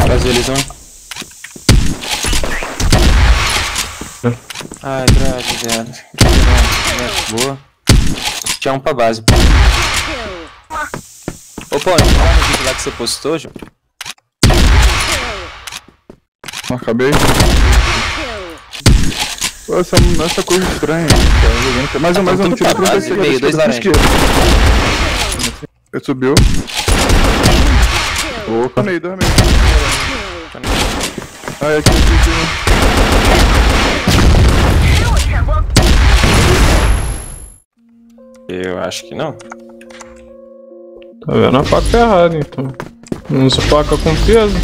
Brasil, eles vão. Ai, grade, viado. Boa. Tinha um pra base, pô. Ô, pô, não fala no vídeo lá que você postou, João? Acabei. Pô, essa coisa estranha. Mais um tiro pra você. Meio, dois laranjas. Ele subiu. Opa. Meio. Ai, aqui. Eu acho que não. Tá vendo a faca errada, então. Não se faca com peso.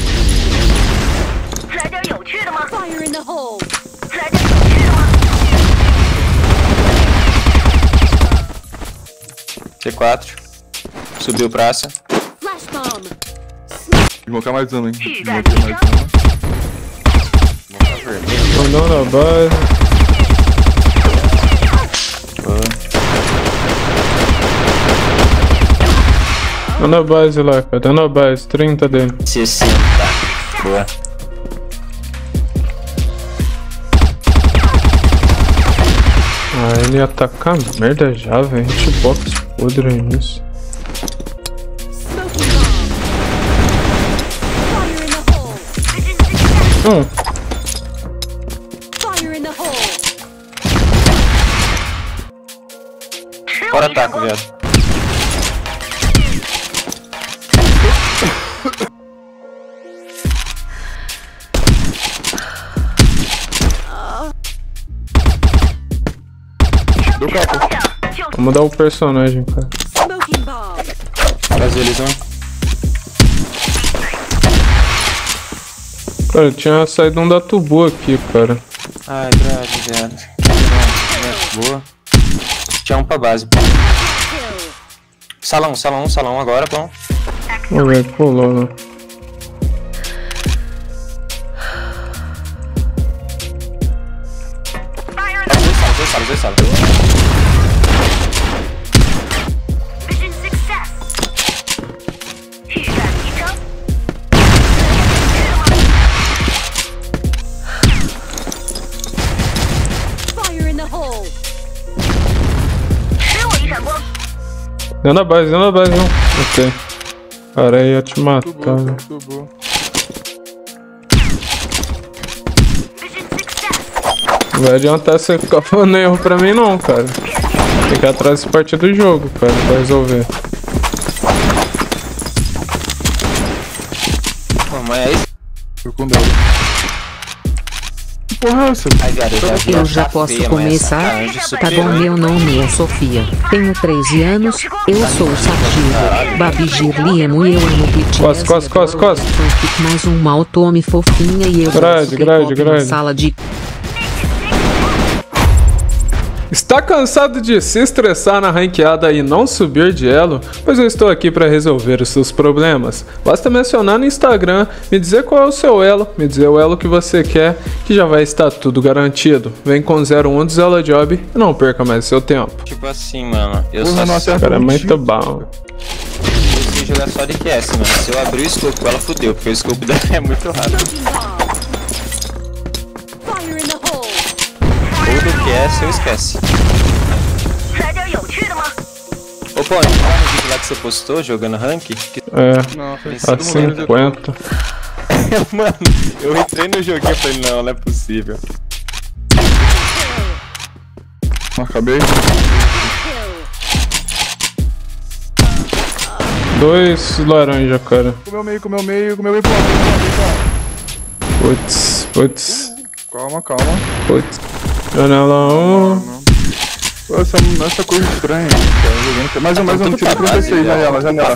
Fire in the hole. T4. Subiu praça. Flash bomb. Vou colocar mais um, hein. Mandou na base. Tá na base lá, cara. Tá na base. 30 dele. 60. Boa. Ah, ele ia atacar merda já, velho. Hitbox podre nisso. Smoking bomb. Fire in the hole. Fire in the hole. Bora ataque, viado. Deu capo. Vamos mudar o personagem, cara. Smoking bomb. Brasil, eles vão. Cara, tinha saído um da tubo aqui, cara. Ai, grade, viado. Boa. Tinha um pra base, pô. Salão agora, pô. Vamos ver, pulou lá. Dois salas. Mission success. Fire in the hole. Dentro da base, não. Ok. Cara, ia te matar. Tubo. Não vai adiantar você ficar falando erro pra mim não, cara. Tem que ir atrás desse parte do jogo, cara, pra resolver. Pô, mas é isso. Tô com dano. Que porra é essa? Ai, viado, Eu já posso feia, começar? mas essa Tá bom, meu nome é Sofia. Tenho 13 anos, eu sou Sativa, Babi Girliemo e eu amo BTS. Costa. Mais um Maltome fofinha e eu Grade. na sala de... Está cansado de se estressar na ranqueada e não subir de elo? Pois eu estou aqui para resolver os seus problemas. Basta mencionar no Instagram, me dizer qual é o seu elo, me dizer o elo que você quer, que já vai estar tudo garantido. Vem com 01 do Zela Job e não perca mais seu tempo. Tipo assim, mano. Eu Porra, não só acerta. Cara, é muito bom. sei jogar só de QS, mano. Se eu abrir o scope com ela, fudeu, porque o scope dela é muito rápido. Smoking bomb. Fire in the hole. Ou do QS eu esquece. Ô, pô, não fala no vídeo lá que você postou jogando rank? Que... É, Não, foi a 50. Mano, eu entrei no joguinho e falei, não é possível. Acabei. Kill. 2 laranja, cara. Comeu meio, pô. Putz. Calma. Janela 1. Pô, essa coisa estranha, cara. Mais um tiro pra vocês, janela. Janela.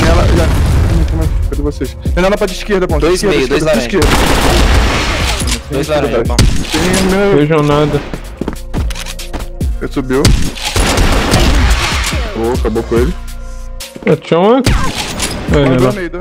Cadê vocês? Janela pra de esquerda, bom. Dois meio, dois laranja. Dois laranja, bom. Vejam nada. Ele subiu. Oh, acabou com ele. Tinha um aqui. Dois meio.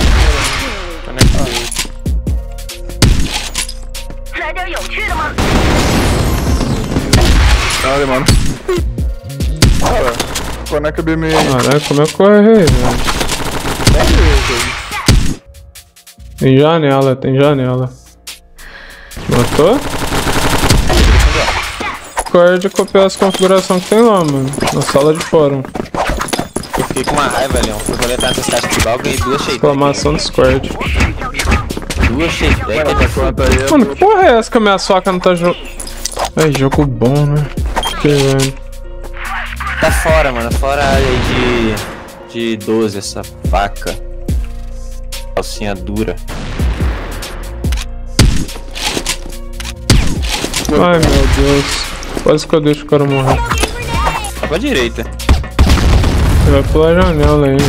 Olha, mano. Cara, conecta B meio. Caraca, como é que corre aí, velho? Tem janela, tem janela. Matou? Discord copiar as configurações que tem lá, mano. Na sala de fórum. Eu fiquei com uma raiva, Leon. Fui coletar nessas caixas de bal, ganhei 2 shake. Exclamação Discord. 2 shake. Mano, que porra é essa que a minha faca não tá jogando? É jogo bom, né? Que velho. Tá fora, mano. Fora a área aí de 12, essa faca. Calcinha dura. Ai meu Deus. Quase que eu deixo o cara morrer. Tá pra direita. Ele vai pular a janela aí.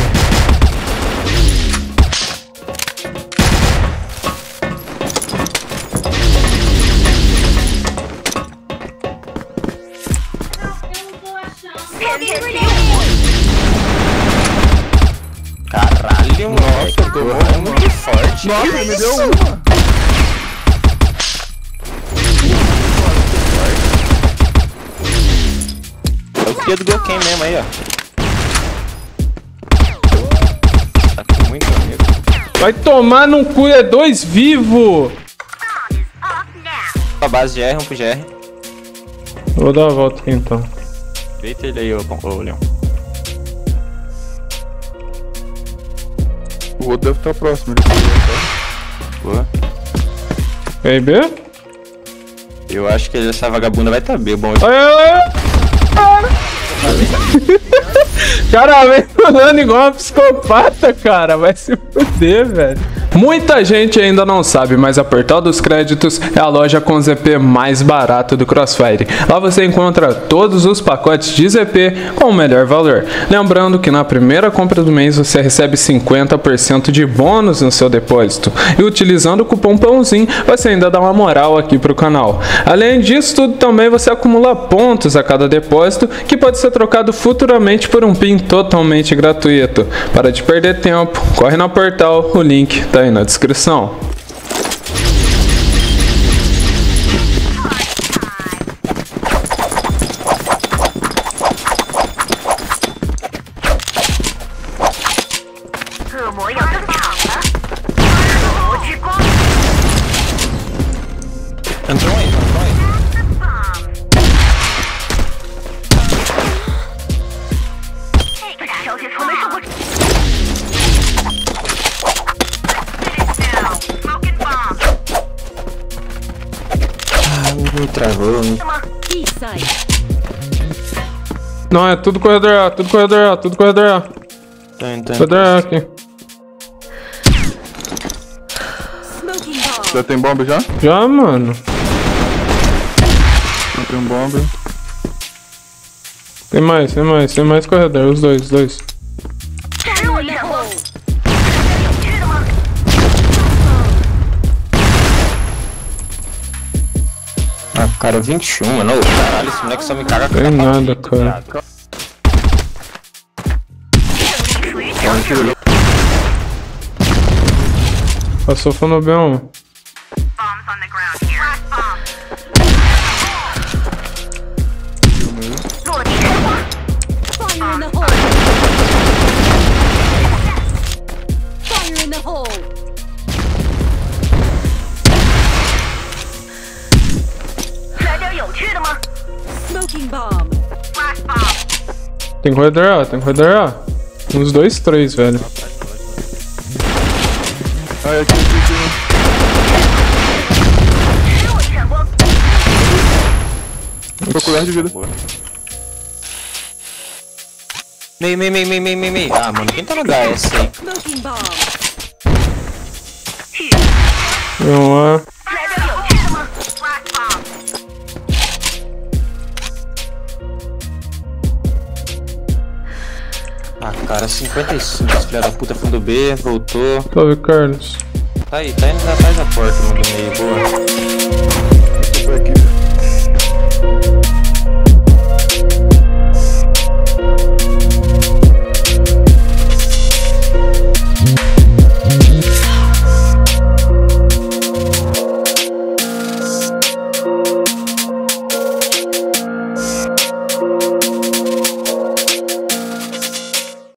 Caralho, nossa, tô muito forte. Nossa, ele me deu uma. É o que do Goken mesmo aí, ó. Tá com muito amigo. Vai tomar no cu, é 2 vivos! A base de R, um pro GR. Vou dar a volta aqui então. Deita ele aí, ô Leon. O outro deve estar próximo. Boa. Quer ir B? Eu acho que essa vagabunda vai tá B. Bom, Cara, vem pulando igual uma psicopata, cara. Vai se fuder, velho. Muita gente ainda não sabe, mas a Portal dos Créditos é a loja com ZP mais barato do Crossfire. Lá você encontra todos os pacotes de ZP com o melhor valor. Lembrando que na primeira compra do mês você recebe 50% de bônus no seu depósito. E utilizando o cupom PÃOZINho, você ainda dá uma moral aqui pro canal. Além disso tudo, também você acumula pontos a cada depósito, que pode ser trocado futuramente por um PIN totalmente gratuito. Para de perder tempo, corre na Portal, o link tá aí na descrição. entrou aí, entrou aí. Me travou, hein? B site. Não, é tudo corredor A, tudo corredor A, tudo corredor A. Corredor A aqui. Smoking bomb. Já tem bomba já? Já, mano. Não tem bomba. Tem mais corredor, os dois. Fire in the hole. Ah, cara, 21, mano. Ô, caralho, esse moleque só me caga com Tem a nada, cara. Passou no B1. Fire in the hole. Fire in the hole. Smoking bomb. Tem corredor A. Uns 2, 3, velho. Ah, aqui. Procurando de vida. Meio. Ah, mano, quem tá no HS aí? Smoking bomb. Vamos lá. Ah, cara, 55, esse filho da puta fundo B, voltou. Salve, Carlos. Tá aí, tá indo atrás da porta, mano, do meio, boa.